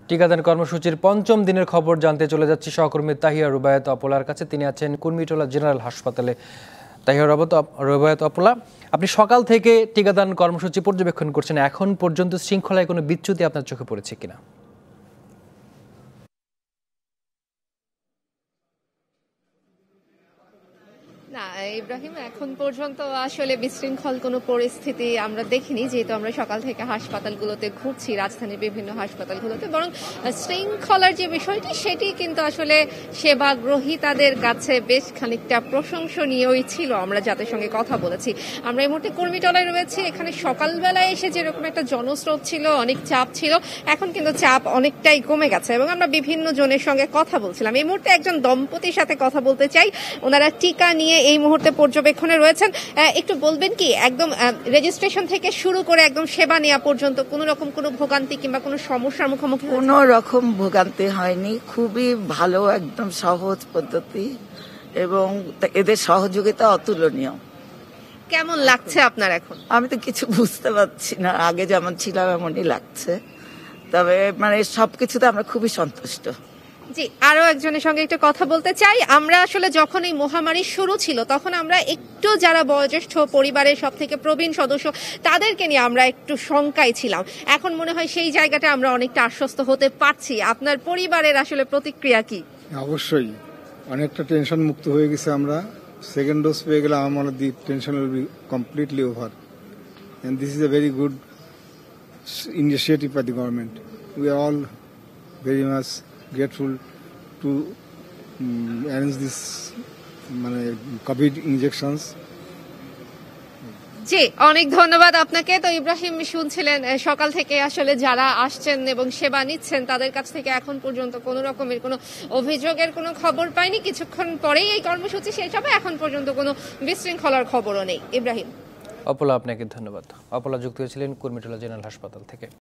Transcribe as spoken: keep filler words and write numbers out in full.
টিকাদান কর্মসূচির পঞ্চম দিনের খবর জানতে চলে যাচ্ছি সহকর্মী তাহিয়া রুবায়েত অপলার কাছে। তিনি আছেন কুর্মিটোলা জেনারেল হাসপাতালে। তাহিয়া রুবায়েত অপলা, আপনি সকাল থেকে টিকাদান কর্মসূচি পর্যবেক্ষণ করছেন, এখন পর্যন্ত শৃঙ্খলায় কোনো বিচ্যুতি আপনার চোখে পড়েছে কিনা? না ইব্রাহিম, এখন পর্যন্ত আসলে বিশৃঙ্খল কোনো পরিস্থিতি আমরা দেখিনি, যেহেতু আমরা সকাল থেকে হাসপাতালগুলোতে ঘুরছি, রাজধানীর বিভিন্ন হাসপাতালগুলোতে। বরং শৃঙ্খলার যে বিষয়টি সেটি কিন্তু আসলে সেবাগ্রহীতাদের কাছে বেশ খানিকটা প্রশংসনীয়ই ছিল। আমরা যাদের সঙ্গে কথা বলেছি, আমরা এই মুহূর্তে কুর্মিটোলায় রয়েছি। এখানে সকালবেলায় এসে যেরকম একটা জনস্রোত ছিল, অনেক চাপ ছিল, এখন কিন্তু চাপ অনেকটাই কমে গেছে এবং আমরা বিভিন্ন জনের সঙ্গে কথা বলছিলাম। এই মুহূর্তে একজন দম্পতির সাথে কথা বলতে চাই, ওনারা টিকা নিয়ে এই মুহূর্তে পর্যবেক্ষণে রয়েছেন। একটু বলবেন কি, একদম রেজিস্ট্রেশন থেকে শুরু করে একদম সেবা নেওয়া পর্যন্ত কোন রকম কোনো ভোগান্তি কিংবা কোনো সমস্যার মুখোমুখি? কোনো রকম ভোগান্তি হয়নি, খুবই ভালো, একদম সহজ পদ্ধতি এবং এদের সহযোগিতা অতুলনীয়। কেমন লাগছে আপনার এখন? আমি তো কিছু বুঝতে পারছি না, আগে যেমন ছিলাম এমনই লাগছে, তবে মানে সবকিছুতে আমরা খুবই সন্তুষ্ট। জি, আরো একজনের সঙ্গে একটু কথা বলতে চাই। আমরা আসলে যখন এই মহামারী শুরু ছিল তখন আমরা একটু যারা বয়োজ্যেষ্ঠ পরিবারের সব থেকে প্রবীণ সদস্য তাদেরকে নিয়ে আমরা একটু শঙ্কায় ছিলাম। এখন মনে হয় সেই জায়গাটা আমরা অনেকটা আশ্বস্ত হতে পারছি। আপনার পরিবারের আসলে প্রতিক্রিয়া কি? অবশ্যই অনেকটা টেনশন মুক্ত হয়ে গেছে আমরা। সেকেন্ড ডোজ পেয়ে গেলে আমার the tension will be completely over, and this is a very good initiative by the government. We are all very much grateful to um, arrange this মানে কোভিড ইনজেকশনস। জি, অনেক ধন্যবাদ আপনাকে। তো ইব্রাহিম শুনছিলেন, সকাল থেকে আসলে যারা আসছেন এবং সেবা নিচ্ছেন তাদের কাছ থেকে এখন পর্যন্ত কোনো রকমের কোনো অভিযোগের কোনো খবর পাইনি। কিছুক্ষণ পরেই এই কর্মসূচি শেষ হবে, এখন পর্যন্ত কোনো বিশৃঙ্খলার খবরও নেই। ইব্রাহিম। অপলা, আপনাকে ধন্যবাদ। অপলা যুক্ত হয়েছিলেন কুর্মিটোলা জেনারেল হাসপাতাল থেকে।